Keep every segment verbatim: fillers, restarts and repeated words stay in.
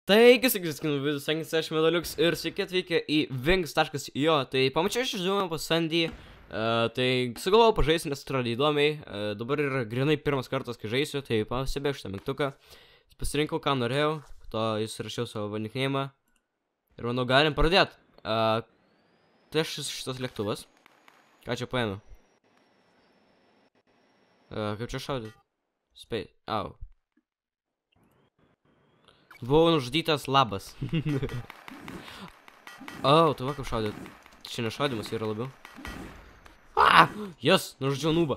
Taigi, sakysime, visai aš Medaliuks ir sveiki atvykę į Wings taškas i o. Tai pamačiau šį žaidimą pas Sandy, uh, tai sugalvojau pažaisti, nes atrodo įdomiai. Uh, dabar yra grinai pirmas kartas, kai žaisiu, tai pasibėg šitą mygtuką. Pasirinkau, ką norėjau, po to įsirašiau savo vaniknėjimą. Ir manau, galim pradėti. Uh, tai aš šitas lėktuvas. Ką čia paėmiau? Uh, kaip čia šaudyti? Spėj, au. Buvau nužudytas, labas. O, tu va kaip šaudėt. Čia nešaudimas yra labiau. Ah, jas, nužudžiau nubą.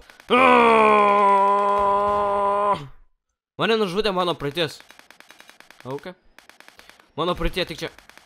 Mane nužudė mano praeitis. Ok. Mano praeitie tik čia.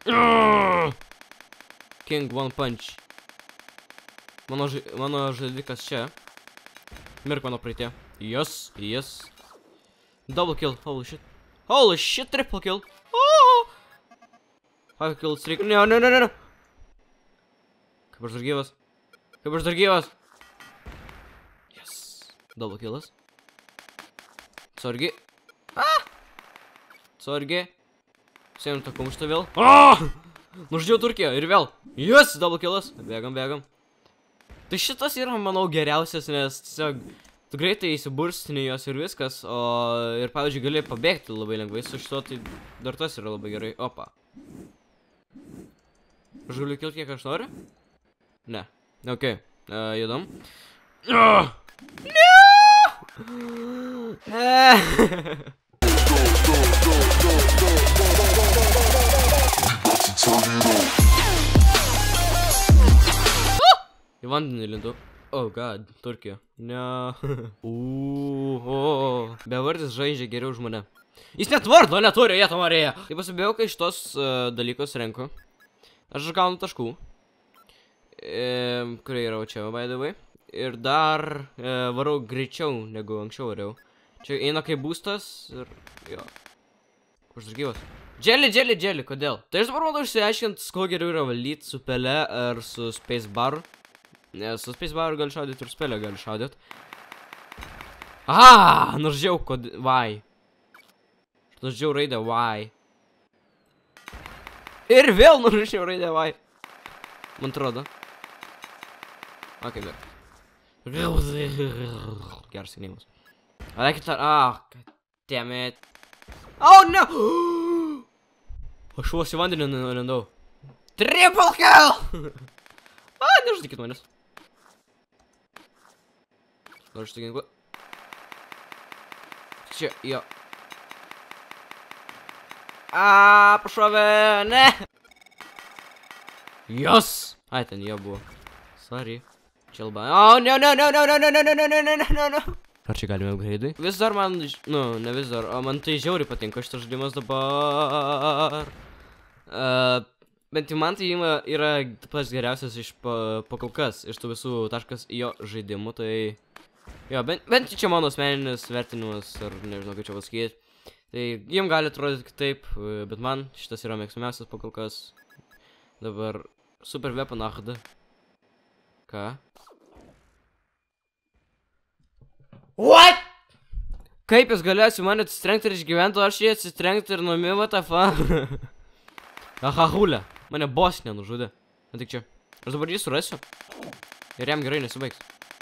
King One Punch. Mano, mano žudikas čia. Mirk mano praeitie. Yes, yes. Double kill, holy shit. Holy shit, triple kill. Oh! Five kills, three. No, no, no, no, no. Kaip aš dar gyvas? Kaip aš dar gyvas? Yes. Double killas. Sorgi. Ah! Sorgi. Sėm tą kumštą vėl. Ah! Nužudžiau Turkiją ir vėl. Yes, double killas. Bėgam, bėgam. Tai šitas yra, manau, geriausias, nes tiesiog tu greitai įsiburstini jos ir viskas, o ir, pavyzdžiui, gali pabėgti labai lengvai su šito, tai dar tas yra labai gerai. Opa. Aš galiu kilti, kiek aš noriu? Ne. Ok. Uh, judam. Uh! Į vandenį lindu. Oh god, Turkija. Ne. Uuuu. Bevardis žaidžia geriau už mane. Jis net vardo neturi, jie to norėjo. Tai pasibėjau, kai šitos uh, dalykus renku. Aš gaunu taškų. E, kurie yra čia, by the way. Ir dar e, varau greičiau, negu anksčiau variau. Čia eina kaip būstas ir... Jo. Kur dar gyvas? Dželi, dželi, dželi, kodėl? Tai aš dabar manau išsiaiškint, ko geriau yra valyti su pele ar su spacebaru. Nes su spacebaru gali šaudyti ir spelę gali šaudyti. Aaa, nuždžiau kod... Why? Nuždžiau raidę why. Ir vėl nuždžiau raidę why. Man atrodo. Ok, dar. Geras signimas. I like it. Ah, god damn it. Oh no! Aš vos į vandenį nulindau. Triple kill! Ah, nežudykit manęs. Noriu šitą ginklą. Čia, jo. Aaa, pašovė, ne! Jos! Ai, ten jo buvo. Sorry. Čelba. Oh, no, no, no, no, no, no, no, no, no, no, no, no, no. Ar čia galime upgrade'ui? Vis dar man, nu, ne vis dar, o man tai žiauriai patinka šitas žaidimas dabar. Uh, bent jau man tai yra pats geriausias iš pakolkas, iš tų visų taškas i o žaidimų, tai... Jo, bent, bent čia mano asmeninis vertinimas, ar nežinau, kaip čia pasakyti. Tai jiem gali atrodyti kitaip, bet man šitas yra mėgstamiausias pakolkas. Dabar super weapon achd. Ką? What? Kaip jis galėjo su mane atsitrenkti ir išgyventi, aš jį atsitrenkti ir numi, what the fuck? Aha, hulė. Mane boss nenužudė. Na tik čia. Aš dabar jį surasiu. Ir jam gerai nesibaigs.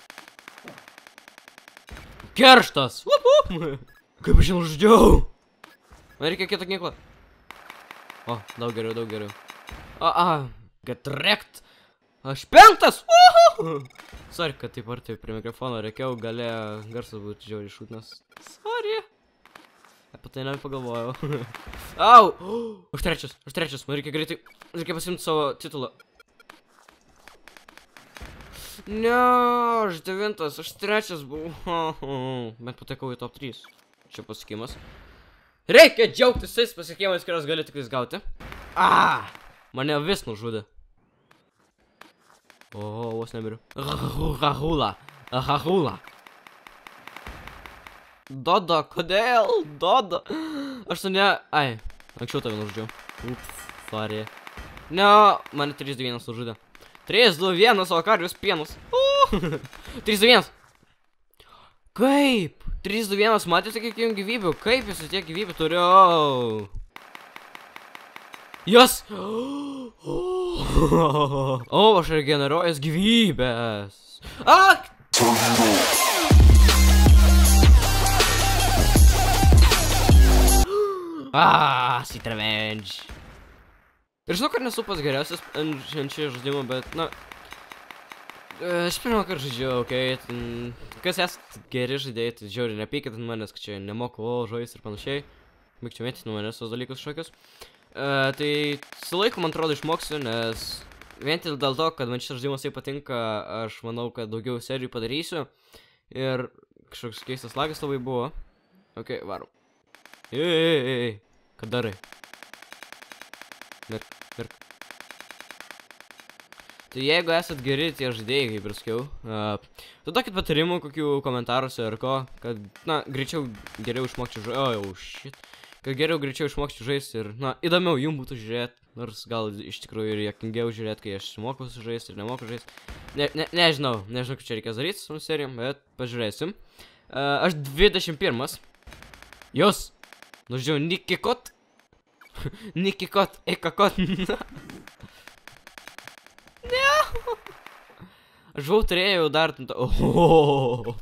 Kerštas! Vup, vup. Kaip aš jį nužudžiau? Man reikia kitą ginklą. O, daug geriau, daug geriau. A, a, get wrecked. Aš penktas! Uhu! Sorry, kad taip arti prie mikrofono reikiau, galėjo garsas būti žiauriai šūtnas. Sorry. Apie tai nepagalvojau. Au! Aš trečias, aš trečias, man reikia greitai, reikia pasimti savo titulą. Ne, aš devintas, aš trečias buvau. Bet patekau į top trys. Čia pasiekimas. Reikia džiaugtis tais pasiekimais, kurios gali tikrais gauti. Ah! Mane vis nužudė. O, vos nemiriu. Rahula. Rahula. Dodo, kodėl? Dodo. Aš tu ne... Ai, anksčiau tave nužudžiau. Ups, sorry. Ne, mane trys du vienas nužudė. trys du vienas, o karvius pienus. trys du vienas. Kaip? trys du vienas, matėte kiek jums gyvybių? Kaip jūs tiek gyvybių turiu? Jos! O, aš regeneruojas gyvybės. Ak! Ah, Sweet Revenge. Ir žinau, kad nesu pats geriausias ant šio žaidimo, bet, na... Aš pirmą kartą žaidžiu, okei, okay, kas esat geri žaidėjai, tai žiauriai nepykit ant manęs, kad čia nemoku žaisti ir panašiai. Mėgčiau mėtyti nuo manęs tos dalykus šokius. Uh, tai su laiku, man atrodo, išmoksiu, nes vien tik dėl to, kad man šitas žaidimas taip patinka, aš manau, kad daugiau serijų padarysiu. Ir kažkoks keistas lagas labai buvo. Ok, varom. Ei, ei, ei, ei, ką darai? Mirk, mirk. Tai jeigu esat geri tie žaidėjai, kaip ir sakiau, uh, duokit patarimų, kokių komentaruose ar ko, kad, na, greičiau geriau išmokčiau žaisti, o, jau, shit, kad geriau greičiau išmokčiau žaisti ir, na, įdomiau jums būtų žiūrėti, nors gal iš tikrųjų ir jokingiau žiūrėti, kai aš mokuosi žaisti ir nemoku žaisti. Ne, ne, nežinau, nežinau, kaip čia reikės daryti su serijom, bet pažiūrėsim. Uh, aš dvidešimt pirmas. Jos! Nužiūrėjau, Nikikot. Nikikot, Ekakot. Ne. Aš buvau turėjau dar... Ohohoho.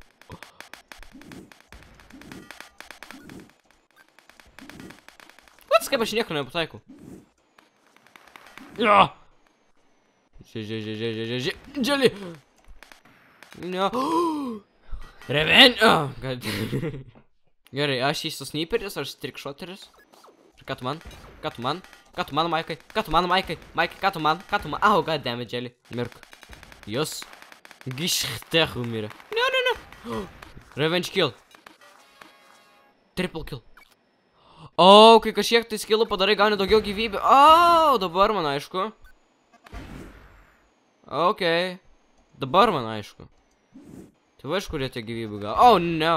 Vats, kaip aš nieko nepataikau. Ja. Žia, žia, žia, žia, žia, žia, dželi. Ne. Reven... Gerai, aš esu sniperis, aš trikšoteris. Ir ką tu man? Ką tu man? Ką tu man, Maikai? Ką tu man, Maikai? Maikai, ką tu man? Ką tu man? Au, goddammit, dželi. Mirk. Jos. Gištehu mirė. Ne, ne, ne. Revenge kill. Triple kill. O, kai kažkiek tai skillų padarai, gauni daugiau gyvybių. O, dabar man aišku. Ok. Dabar man aišku. Tai va iš kurie tie gyvybių gal. Oh, no.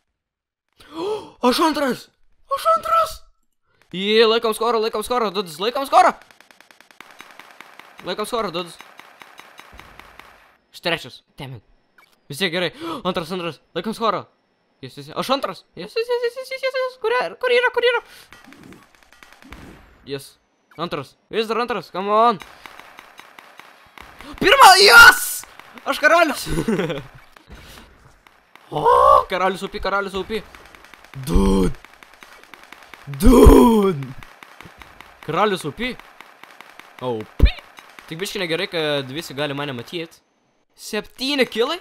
Aš antras. Aš antras. Jį, laikom skorą, laikom skorą, dudus, laikom skorą. Laikom skorą, dudus. Aš trečias. Damn it. Vis tiek gerai. Antras, antras. Laikom skorą. Yes, yes, yes. Aš antras. Yes, yes, yes, yes, yes, yes, yes. Kur yra, kur yra, kur yra? Yes. Antras. Vis dar antras. Come on. Pirma, yes! Aš karalius. O, karalius upi, karalius upi. Dude. Dude. Karalius upi. Upi. Tik biškai negerai, kad visi gali mane matyti. Septyni kilai.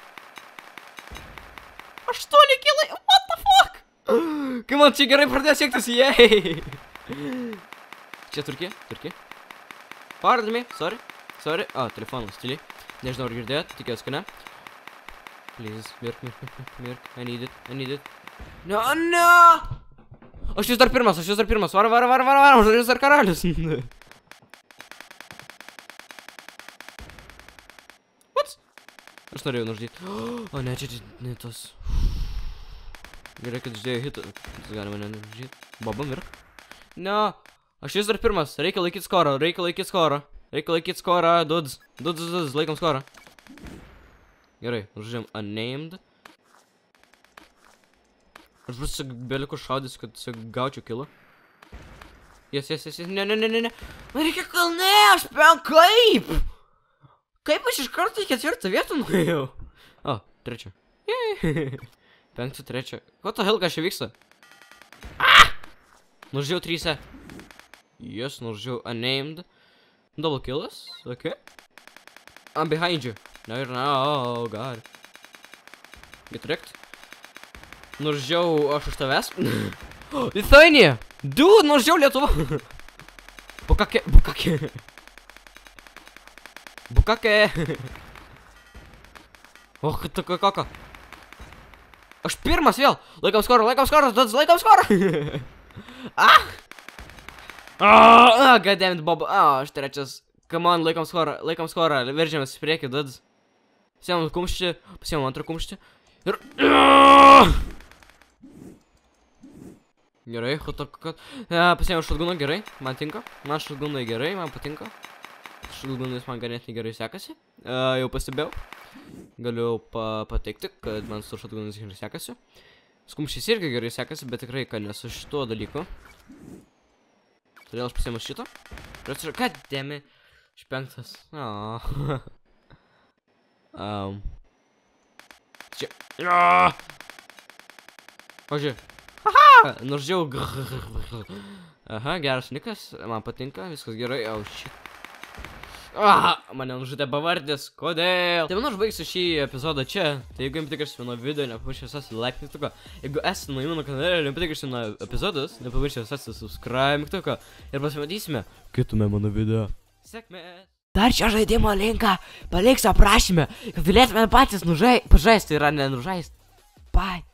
Aštuoni kilai. What the fuck? Kai man čia gerai pradėjo siektis, jei. Čia Turkija, Turkija. Pardon me, sorry. Sorry. O, telefonas, tyliai. Nežinau, ar girdėjot, tikėjus, kad ne. Please, mirk, mirk, mirk, mirk. I need it, I need it. No, no! Aš vis dar pirmas, aš vis dar pirmas. Var, var, var, var, var, aš vis dar karalius. What? Aš norėjau nuždyti. O, ne, čia ne tas. Gerai, kad ždėjau hitą. Tas galima nenuždyti. Baba, mirk. No. Aš vis dar pirmas. Reikia laikyti skorą, reikia laikyti skorą. Reikia laikyti skorą, duds. Duds, duds, laikom skorą. Gerai, užžiūrėjom unnamed. Aš bus beliko šaudys, kad gaučiau kilą. Yes, yes, yes, yes, ne, ne, ne, ne, ne. Man reikia kalne, aš pen kaip? Kaip aš iš karto į ketvirtą vietą nuėjau? O, trečia. Penktą, trečia. Ko to hell, ką čia vyksta? Ah! Nužiau tryse. Yes, nužiau unnamed. Double killas, okay. I'm behind you. No, you're not. Oh, God. Get wrecked. Nužiau aš už tavęs. Lithuania. Dude, nužiau Lietuvą. Bukake, bukake. Bukake. O, tu kaka. Aš pirmas vėl. Laikom skorą, laikom skorą, laikom skorą. Ah! Ah, goddammit, Bob. Ah, aš trečias. Come on, laikom skorą, laikom skorą. Veržiamės į priekį, duds. Pasiemam kumštį, pasiemam antrą kumštį. Ir... Gerai, kad... Pasiemam šatguną, gerai, man tinka. Man šatgunai gerai, man patinka. Šatgunais man ganėtinai gerai sekasi. Jau pastebėjau. Galiu pateikti, kad man su šatgunais gerai sekasi. Skumščiais irgi gerai sekasi, bet tikrai, kad ne su šituo dalyku. Todėl aš pasiėmu šitą. Ir atsižau, kad dėmi. Iš penktas. O. um. Čia. Ja. O, žiūrėk. Haha! Nuždžiau. Aha, geras nikas. Man patinka, viskas gerai. O, shit. Ah, mane nužudė bavardės, kodėl? Tai manau, aš baigsiu šį epizodą čia. Tai jeigu jums patikėsite mano video, nepamirškite susirasti like mygtuką. Jeigu esate nauji mano kanale ir jums patikėsite mano epizodus, nepamirškite susirasti subscribe mygtuką. Ir pasimatysime kitame mano video. Sėkmės! Dar čia žaidimo linką paliksiu aprašyme, kad galėtume patys nužai... pažaisti, yra nenužaisti. Bye!